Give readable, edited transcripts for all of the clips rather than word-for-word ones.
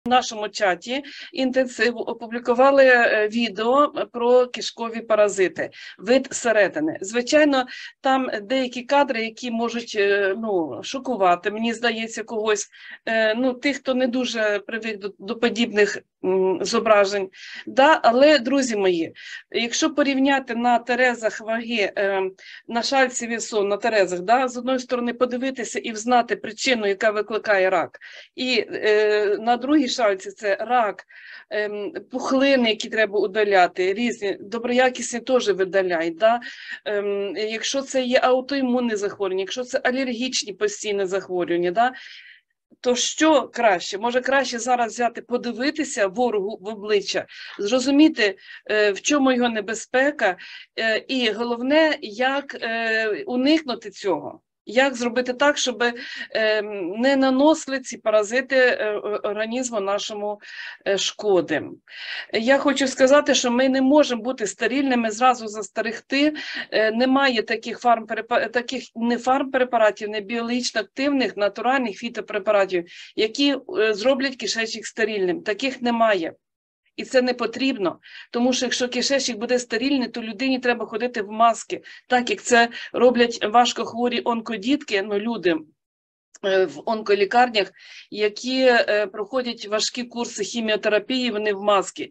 В нашому чаті інтенсиву опублікували відео про кишкові паразити, вид середини. Звичайно, там деякі кадри, які можуть шокувати, мені здається, когось, тих, хто не дуже привик до подібних зображень. Да? Але, друзі мої, якщо порівняти на терезах ваги, на шальці весу, на терезах, да? З одної сторони подивитися і взнати причину, яка викликає рак, і на другій шальці це рак, пухлини, які треба удаляти, різні, доброякісні теж видаляють. Да? Якщо це є аутоімунні захворювання, якщо це алергічні постійні захворювання, да? То що краще? Може краще зараз взяти, подивитися ворогу в обличчя, зрозуміти, в чому його небезпека, і головне, як уникнути цього. Як зробити так, щоб не наносили ці паразити організму нашому шкоди. Я хочу сказати, що ми не можемо бути стерильними, зразу застерегти. Немає таких не фармпрепаратів, не біологічно активних, натуральних фітопрепаратів, які зроблять кишечник стерильним. Таких немає. І це не потрібно, тому що якщо кишечник буде стерильний, то людині треба ходити в маски, так як це роблять важкохворі онкодітки, люди в онколікарнях, які проходять важкі курси хіміотерапії, вони в маски,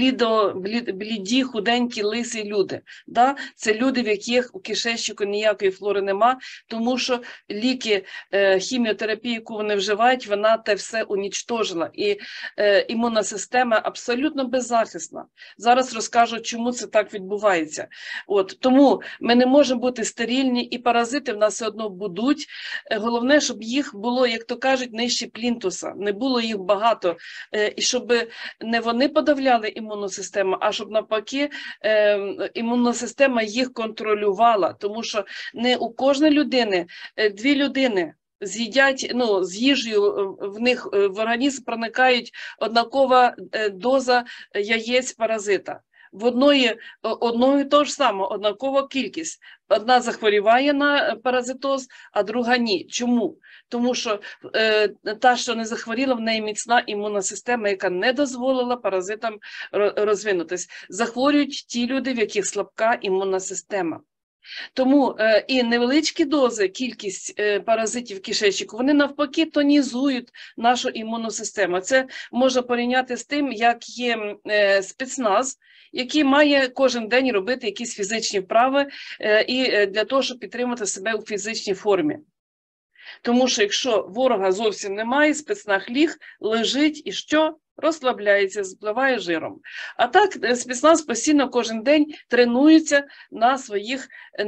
бліді, худенькі, лисі люди. Да? Це люди, в яких у кишечнику ніякої флори нема, тому що ліки хіміотерапії, яку вони вживають, вона те все унічтожила. І імунна система абсолютно беззахисна. Зараз розкажу, чому це так відбувається. Тому ми не можемо бути стерильні, і паразити в нас все одно будуть. Головне, щоб їх було, як то кажуть, нижче плінтуса, не було їх багато, і щоб не вони подавляли імунну систему, а щоб навпаки імунна система їх контролювала, тому що не у кожної людини, дві людини з'їдять, з їжею в них в організм проникають однакова доза яєць паразита. В одної того ж самого, однакова кількість. Одна захворіває на паразитоз, а друга ні. Чому? Тому що та, що не захворіла, в неї міцна імунна система, яка не дозволила паразитам розвинутись. Захворюють ті люди, в яких слабка імунна система. Тому і невеличкі дози, кількість паразитів в кишечнику, вони навпаки тонізують нашу імунну систему. Це можна порівняти з тим, як є спецназ, який має кожен день робити якісь фізичні вправи і для того, щоб підтримати себе у фізичній формі. Тому що якщо ворога зовсім немає, спецназ ліг, лежить і що? Розслабляється, спливає жиром. А так спецназ постійно кожен день тренується на своїх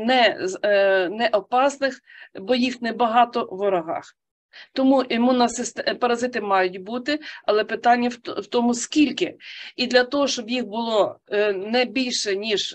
неопасних, бо їх небагато, ворогах. Тому паразити мають бути, але питання в тому, скільки. І для того, щоб їх було не більше, ніж,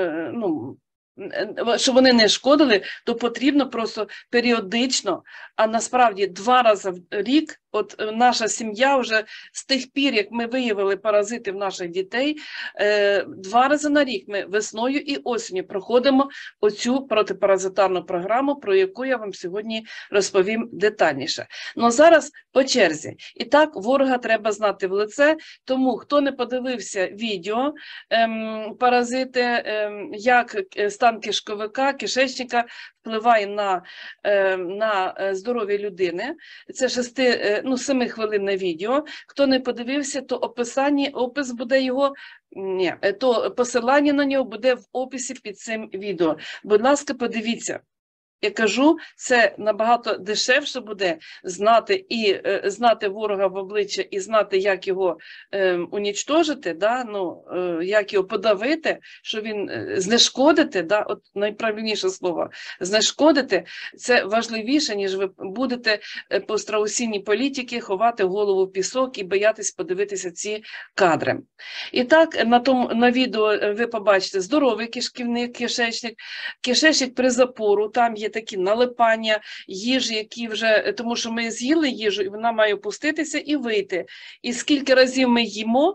щоб вони не шкодили, то потрібно просто періодично, а насправді 2 рази в рік, наша сім'я вже з тих пір, як ми виявили паразити в наших дітей, 2 рази на рік ми весною і осінню проходимо оцю протипаразитарну програму, про яку я вам сьогодні розповім детальніше. Зараз по черзі. І так, ворога треба знати в лице, тому хто не подивився відео паразити, як стан кишковика, кишечника впливає на здоров'я людини. Це 7-хвилинне відео. Хто не подивився, то опис буде його, то посилання на нього буде в описі під цим відео. Будь ласка, подивіться. Я кажу, це набагато дешевше буде знати ворога в обличчя і знати, як його унічтожити, як його подавити, що він знешкодити, найправильніше слово, знешкодити, це важливіше, ніж ви будете по страусінній політики ховати голову в пісок і боятись подивитися ці кадри. І так, на відео ви побачите здоровий кишечник, кишечник при запору, там є такі налипання їжі, які вже, тому що ми з'їли їжу, і вона має опуститися і вийти. І скільки разів ми їмо,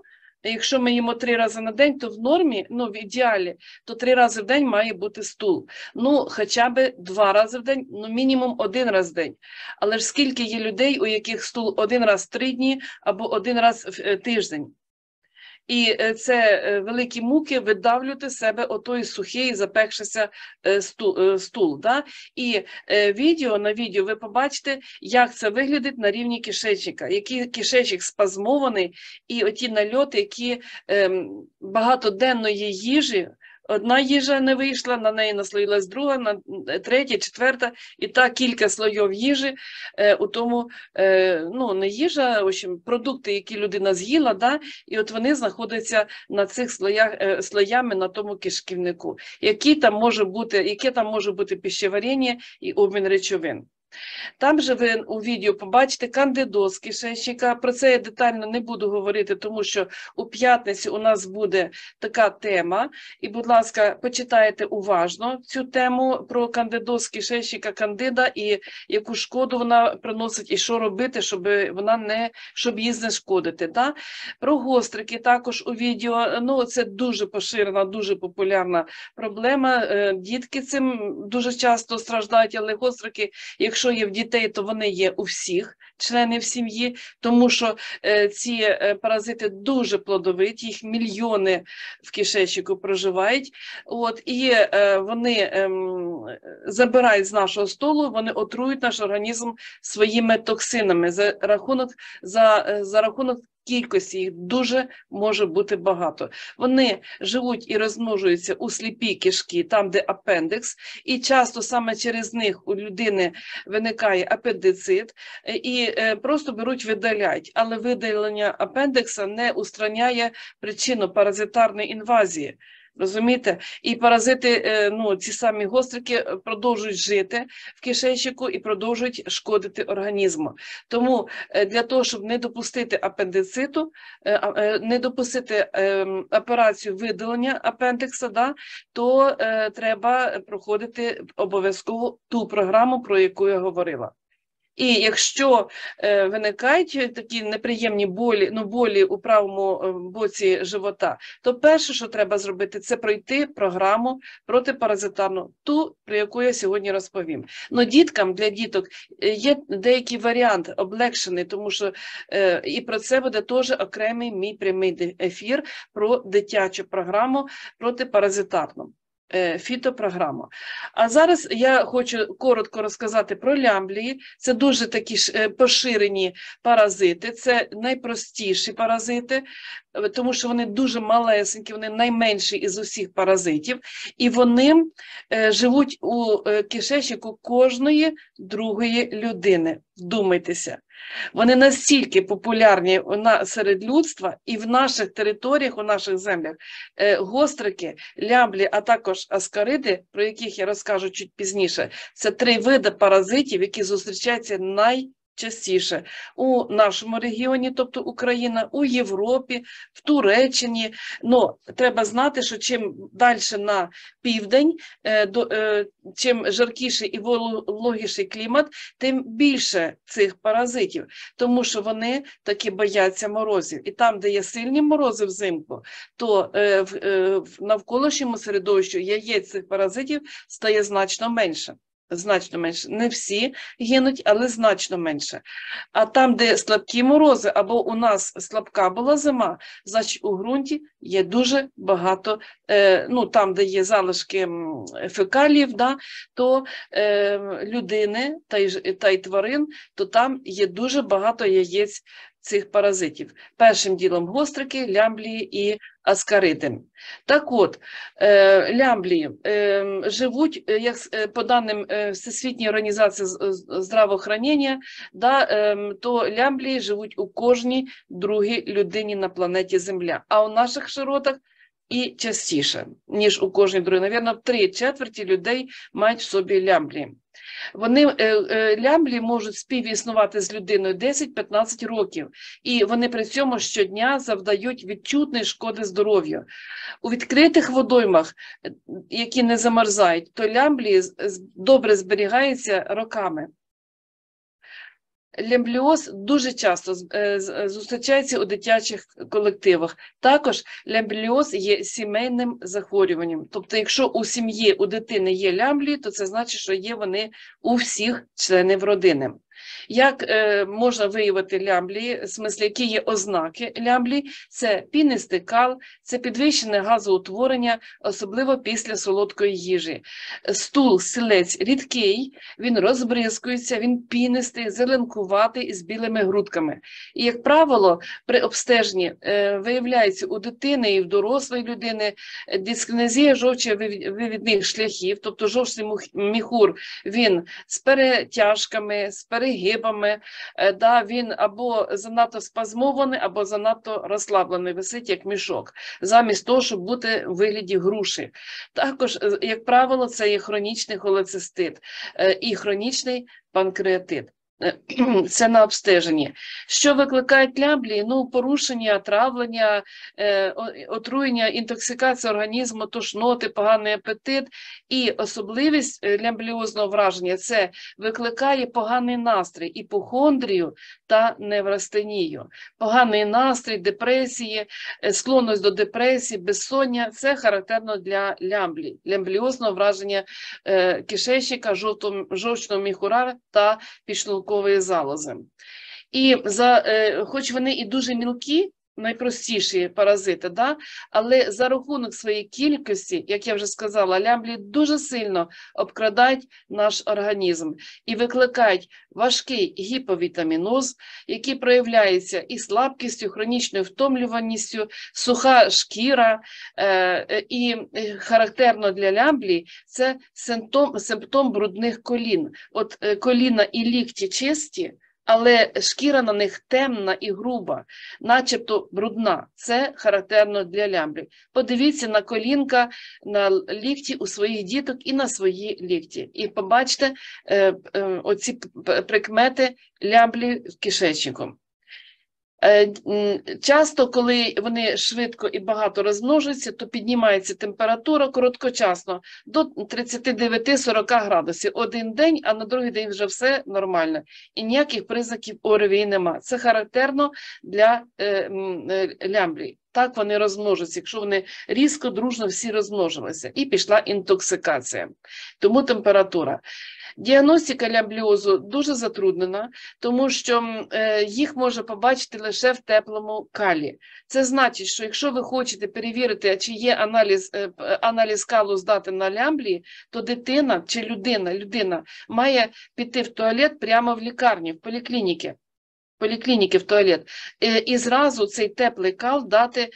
якщо ми їмо 3 рази на день, то в нормі, ну, в ідеалі, то 3 рази в день має бути стул. Ну, хоча б 2 рази в день, ну, мінімум 1 раз в день. Але ж скільки є людей, у яких стул 1 раз в 3 дні або 1 раз в тиждень? І це великі муки видавлювати з себе отой сухий, запекшися стул. Да? І на відео ви побачите, як це виглядить на рівні кишечника, який кишечник спазмований, і оті нальоти, які багатоденної їжі, одна їжа не вийшла, на неї наслоїлась друга, третя, четверта, і так кілька слоїв їжі, у тому, ну, не їжа, в общем, продукти, які людина з'їла, да, і от вони знаходяться на цих слоями на тому кишківнику. Яке там може бути пищеварення і обмін речовин. Там же ви у відео побачите кандидоз кишечника. Про це я детально не буду говорити, тому що у п'ятницю у нас буде така тема. І, будь ласка, почитайте уважно цю тему про кандидоз кишечника, кандида, і яку шкоду вона приносить, і що робити, щоб її знешкодити. Да? Про гострики також у відео. Ну, це дуже поширена, дуже популярна проблема. Дітки цим дуже часто страждають, але гострики, якщо є в дітей, то вони є у всіх членів сім'ї, тому що ці паразити дуже плодовиті, їх мільйони в кишечнику проживають. От, і вони забирають з нашого столу, вони отрують наш організм своїми токсинами за рахунок кількості, їх дуже може бути багато. Вони живуть і розмножуються у сліпій кишки, там, де апендикс, і часто саме через них у людини виникає апендицит, і просто беруть, видаляють. Але видалення апендикса не устраняє причину паразитарної інвазії. Розумієте? І паразити, ну, ці самі гострики продовжують жити в кишечнику і продовжують шкодити організму. Тому для того, щоб не допустити апендициту, не допустити операцію видалення апендикса, да, то треба проходити обов'язково ту програму, про яку я говорила. І якщо виникають такі неприємні болі у правому боці живота, то перше, що треба зробити, це пройти програму протипаразитарну, ту, про яку я сьогодні розповім. Но для діток є деякий варіант облегшений, тому що і про це буде теж окремий мій прямий ефір про дитячу програму протипаразитарну. Фітопрограму. А зараз я хочу коротко розказати про лямблії. Це дуже такі поширені паразити, це найпростіші паразити, тому що вони дуже малесенькі, вони найменші із усіх паразитів, і вони живуть у кишечнику кожної другої людини. Вдумайтеся. Вони настільки популярні серед людства і в наших територіях, у наших землях. Гострики, лямблі, а також аскариди, про яких я розкажу чуть пізніше, це 3 види паразитів, які зустрічаються найчастіше у нашому регіоні, тобто Україна, у Європі, в Туреччині. Но треба знати, що чим далі на південь, чим жаркіший і вологіший клімат, тим більше цих паразитів, тому що вони таки бояться морозів. І там, де є сильні морози взимку, то в навколишньому середовищі яєць цих паразитів стає значно менше. Значно менше. Не всі гинуть, але значно менше. А там, де слабкі морози, або у нас слабка була зима, значить у ґрунті є дуже багато, ну там, де є залишки фекаліїв, да, то людини та й тварин, то там є дуже багато яєць цих паразитів. Першим ділом гострики, лямблії і аскариди. Так от, лямблії живуть, як по даним Всесвітньої організації здравоохранення, да, то лямблії живуть у кожній другій людині на планеті Земля. А у наших широтах і частіше, ніж у кожній другій. Навірно, 3/4 людей мають в собі лямблії. Лямблі можуть співіснувати з людиною 10-15 років, і вони при цьому щодня завдають відчутної шкоди здоров'ю. У відкритих водоймах, які не замерзають, то лямблі добре зберігаються роками. Лямбліоз дуже часто зустрічається у дитячих колективах. Також лямбліоз є сімейним захворюванням. Тобто, якщо у сім'ї, у дитини є лямблії, то це значить, що є вони у всіх членів родини. Як можна виявити лямблії, в смислі, які є ознаки лямблії? Це пінистий кал, це підвищене газоутворення, особливо після солодкої їжі. Стул, сілець рідкий, він розбризкується, він пінистий, зеленкуватий із білими грудками. І, як правило, при обстеженні виявляється у дитини і в дорослої людини дискінезія жовчовивідних шляхів, тобто жовчний міхур, він з перетяжками, з перегибами, він або занадто спазмований, або занадто розслаблений, висить як мішок, замість того, щоб бути в вигляді груші. Також, як правило, це є хронічний холецистит і хронічний панкреатит. Це на обстеженні. Що викликають лямблії? Порушення, травлення, отруєння, інтоксикація організму, тошноти, поганий апетит. І особливість лямбліозного враження – це викликає поганий настрій, іпохондрію та неврастенію. Поганий настрій, депресії, склонність до депресії, безсоння – це характерно для лямблій, лямбліозного враження кишечника, жовчного міхура та підшлункової залози. І хоч вони і дуже мілкі, найпростіші паразити, але за рахунок своєї кількості, як я вже сказала, лямблії дуже сильно обкрадають наш організм і викликають важкий гіповітаміноз, який проявляється і слабкістю, хронічною втомлюваністю, суха шкіра, і характерно для лямблії це симптом брудних колін. От коліна і лікті чисті, але шкіра на них темна і груба, начебто брудна. Це характерно для лямблій. Подивіться на колінка, на лікті у своїх діток і на свої лікті. І побачите оці прикмети лямблій в кишечнику. Часто, коли вони швидко і багато розмножуються, то піднімається температура короткочасно до 39-40 градусів. Один день, а на другий день вже все нормально. І ніяких признаків ОРВІ нема. Це характерно для лямблій. Так вони розмножуються, якщо вони різко, дружно всі розмножилися. І пішла інтоксикація. Тому температура. Діагностика лямбліозу дуже затруднена, тому що їх можна побачити лише в теплому калі. Це значить, що якщо ви хочете перевірити, чи є аналіз калу здати на лямблії, то дитина чи людина має піти в туалет прямо в лікарні, в поліклініки в туалет, і зразу цей теплий кал дати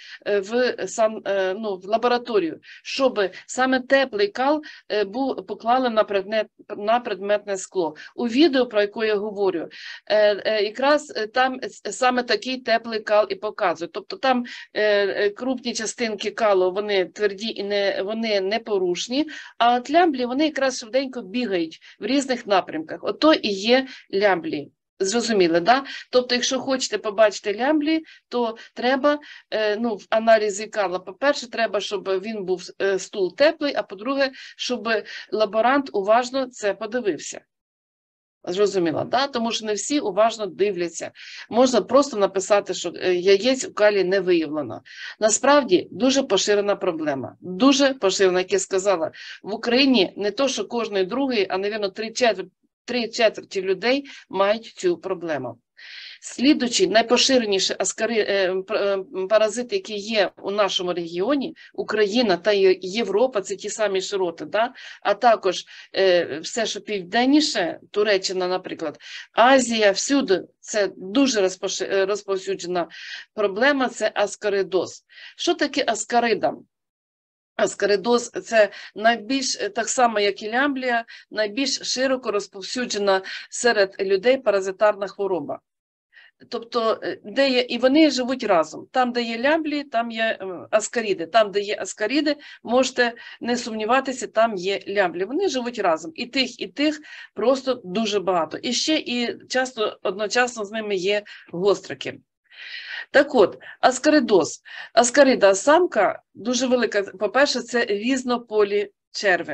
в лабораторію, щоб саме теплий кал був поклали на предметне скло. У відео, про яке я говорю, якраз там саме такий теплий кал і показують. Тобто там крупні частинки калу, вони тверді і вони непорушні, а от лямблі, вони якраз швиденько бігають в різних напрямках. Ото і є лямблі. Зрозуміли, да? Тобто, якщо хочете побачити лямблії, то треба, в аналізі кала, по-перше, треба, щоб він був стул теплий, а по-друге, щоб лаборант уважно це подивився. Зрозуміло, да? Тому що не всі уважно дивляться. Можна просто написати, що яєць у калі не виявлено. Насправді, дуже поширена проблема. Дуже поширена, як я сказала. В Україні не то, що кожний другий, а, мабуть, три четверті людей мають цю проблему. Слідуючи, найпоширеніші паразити, які є у нашому регіоні, Україна та Європа, це ті самі широти, а також все, що південніше, Туреччина, наприклад, Азія, всюди, це дуже розповсюджена проблема, це аскаридоз. Що таке аскарида? Аскаридоз – це найбільш, так само як і лямблія, найбільш широко розповсюджена серед людей паразитарна хвороба. Тобто, і вони живуть разом. Там, де є лямблії, там є аскаріди. Там, де є аскаріди, можете не сумніватися, там є лямблії. Вони живуть разом. І тих просто дуже багато. І ще і часто одночасно з ними є гострики. Так от, аскаридоз. Аскарида самка дуже велика. По-перше, це різнополі черви.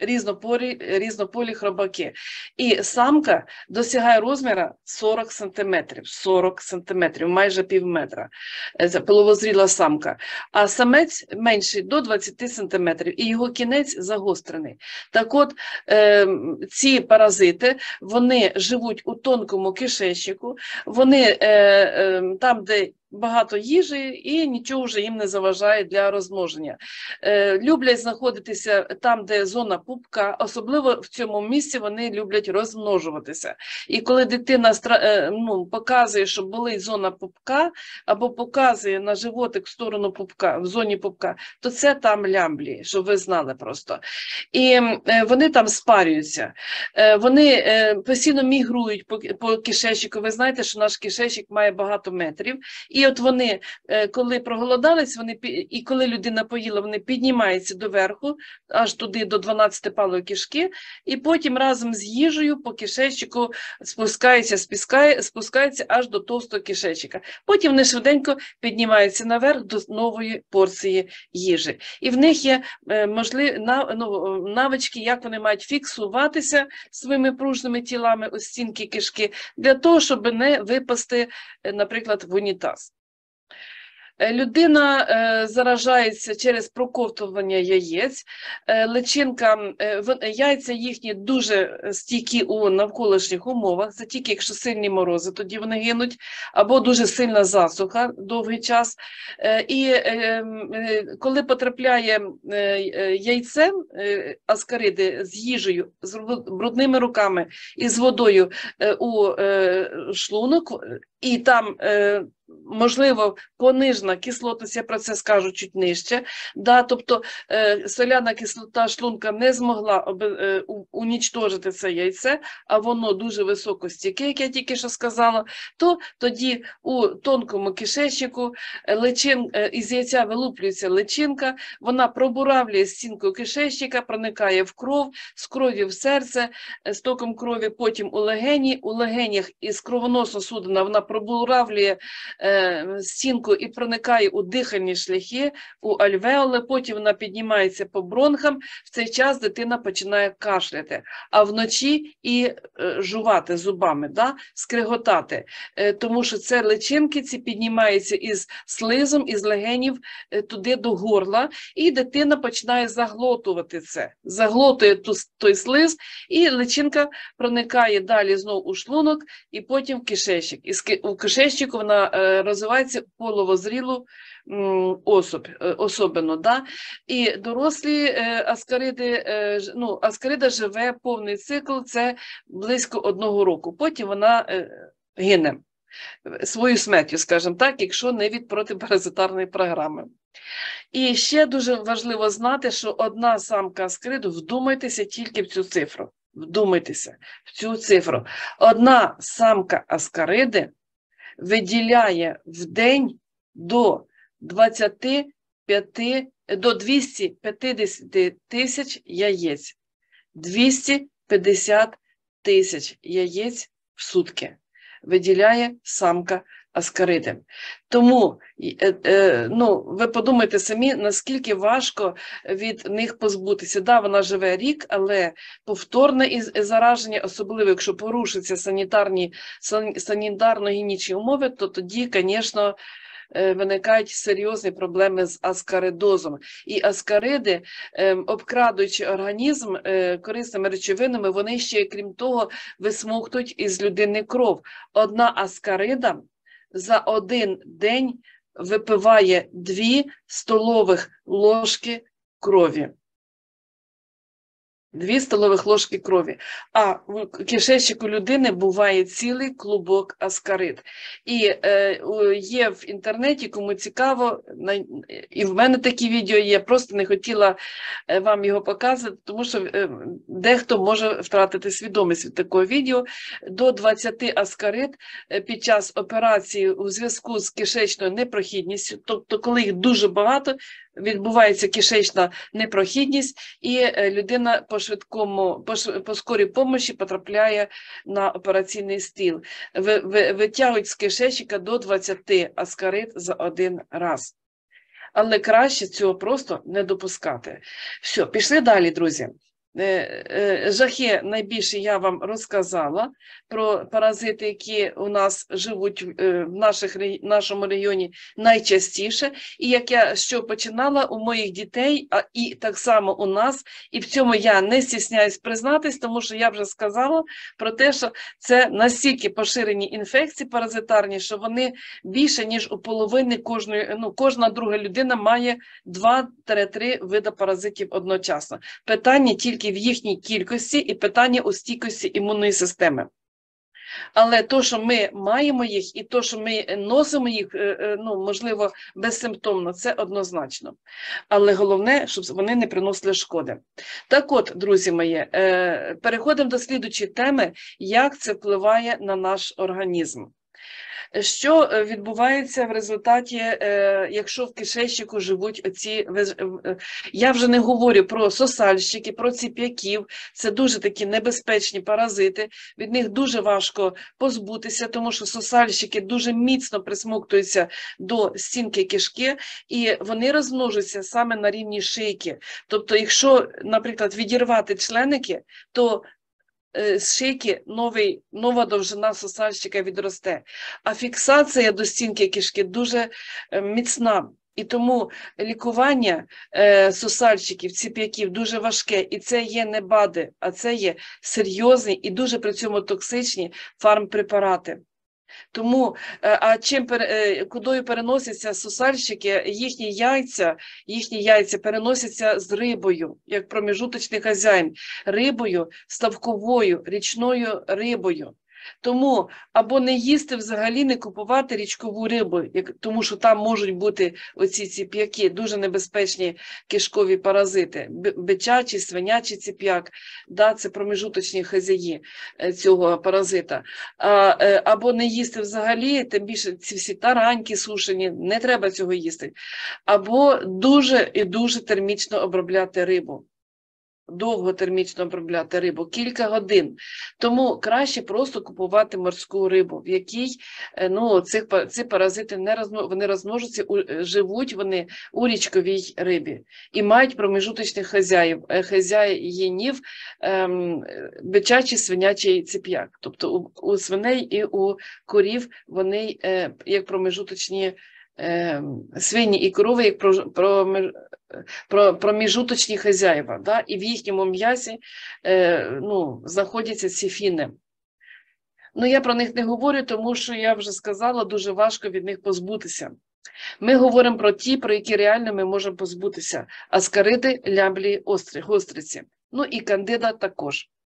різнополі хробаки. І самка досягає розміру 40 см, 40 см, майже пів метра, половозріла самка. А самець менший до 20 см, і його кінець загострений. Так от, ці паразити, вони живуть у тонкому кишечнику, вони там, де багато їжі, і нічого вже їм не заважає для розмноження. Люблять знаходитися там, де зона пупка, особливо в цьому місці вони люблять розмножуватися. І коли дитина показує, що болить зона пупка, або показує на животик в сторону пупка, в зоні пупка, то це там лямблі, щоб ви знали просто. І вони там спарюються. Вони постійно мігрують по кишечнику. Ви знаєте, що наш кишечник має багато метрів. І от вони, коли проголодались, і коли людина поїла, вони піднімаються доверху, аж туди до 12-палої кишки, і потім разом з їжею по кишечнику спускаються аж до товстого кишечника. Потім вони швиденько піднімаються наверх до нової порції їжі. І в них є навички, як вони мають фіксуватися своїми пружними тілами у стінки кишки, для того, щоб не випасти, наприклад, в унітаз. Людина заражається через проковтування яєць, яйця їхні дуже стійкі у навколишніх умовах, це тільки якщо сильні морози, тоді вони гинуть, або дуже сильна засуха довгий час. І коли потрапляє яйце, аскариди з їжею, з брудними руками і з водою у шлунок, і там можливо, понижена кислотність, я про це скажу чуть нижче, тобто соляна кислота шлунка не змогла унічтожити це яйце, а воно дуже високостійке, як я тільки що сказала, то тоді у тонкому кишечнику із яйця вилуплюється личинка, вона пробуравлює стінку кишечника, проникає в кров, з крові в серце, з током крові потім у легенях із кровоносного судина вона пробуравлює стінку і проникає у дихальні шляхи, у альвеоли, потім вона піднімається по бронхам, в цей час дитина починає кашляти, а вночі і жувати зубами, скриготати, тому що це личинки ці піднімаються із слизом, із легенів туди до горла, і дитина починає заглотувати це, заглотує той слиз, і личинка проникає далі знову у шлунок, і потім в кишечник. І у кишечнику вона розвивається половозрілу особину. І дорослі аскариди, аскарида живе повний цикл, це близько 1 року. Потім вона гине свою смертю, скажімо так, якщо не від протипаразитарної програми. І ще дуже важливо знати, що одна самка аскариду, вдумайтеся тільки в цю цифру, вдумайтеся в цю цифру. Одна самка аскариди виділяє в день до 250 тисяч яєць. 250 тисяч яєць в сутки виділяє самка аскариди. Тому, ви подумайте самі, наскільки важко від них позбутися. Да, вона живе рік, але повторне зараження, особливо якщо порушаться санітарно-гігієнічні умови, то тоді, звісно, виникають серйозні проблеми з аскаридозом. І аскариди, обкрадуючи організм корисними речовинами, вони ще, крім того, висмоктують із людини кров. Одна аскарида за один день випиває 2 столових ложки крові. 2 столових ложки крові. А в кишечнику людини буває цілий клубок аскарид. І є в інтернеті, кому цікаво, і в мене такі відео є, просто не хотіла вам його показувати, тому що дехто може втратити свідомість від такого відео. До 20 аскарид під час операції у зв'язку з кишечною непрохідністю, тобто коли їх дуже багато, відбувається кишечна непрохідність, і людина по скорій помощі потрапляє на операційний стіл. Витягують з кишечника до 20 аскарид за один раз. Але краще цього просто не допускати. Все, пішли далі, друзі. Жахи найбільше я вам розказала про паразити, які у нас живуть в нашому регіоні найчастіше. І як я що починала у моїх дітей, і так само у нас, і в цьому я не стісняюсь признатись, тому що я вже сказала про те, що це настільки поширені інфекції паразитарні, що вони більше, ніж у половини кожна друга людина має 2-3 види паразитів одночасно. Питання тільки в їхній кількості і питання у стійкості імунної системи. Але то, що ми маємо їх, і то, що ми носимо їх, можливо, безсимптомно, це однозначно. Але головне, щоб вони не приносили шкоди. Так от, друзі мої, переходимо до слідуючої теми, як це впливає на наш організм. Що відбувається в результаті, якщо в кишечнику живуть оці, я вже не говорю про сосальщики, про ціп'яків, це дуже такі небезпечні паразити, від них дуже важко позбутися, тому що сосальщики дуже міцно присмоктуються до стінки кишки, і вони розмножуються саме на рівні шийки. Тобто, якщо, наприклад, відірвати членики, то з шийки нова довжина сосальщика відросте. А фіксація до стінки кишки дуже міцна. І тому лікування сосальщиків, ціп'яків дуже важке. І це є не БАДи, а це є серйозні і дуже при цьому токсичні фармпрепарати. Тому, кудою переносяться сосальщики, їхні яйця переносяться з рибою, як проміжуточний хазяїн, рибою, ставковою, річною рибою. Тому або не їсти взагалі, не купувати річкову рибу, тому що там можуть бути оці ціп'яки, дуже небезпечні кишкові паразити, бичачий, свинячий ціп'як, це промежуточні хазяї цього паразита. Або не їсти взагалі, тим більше ці всі тараньки сушені, не треба цього їсти. Або дуже і дуже термічно обробляти рибу. Довго термічно обробляти рибу, кілька годин. Тому краще просто купувати морську рибу, в якій ці паразити вони розмножуються, живуть вони у річковій рибі і мають промежуточних хазяїнів, бичачий, свинячий ціп'як. Тобто у свиней і у корів вони як промежуточні свині і корови, як проміжуточні хазяїва, і в їхньому м'ясі знаходяться ці фіни. Я про них не говорю, тому що я вже сказала, дуже важко від них позбутися. Ми говоримо про ті, про які реально ми можемо позбутися. Аскариди, ляблі, гостриці. І кандида також.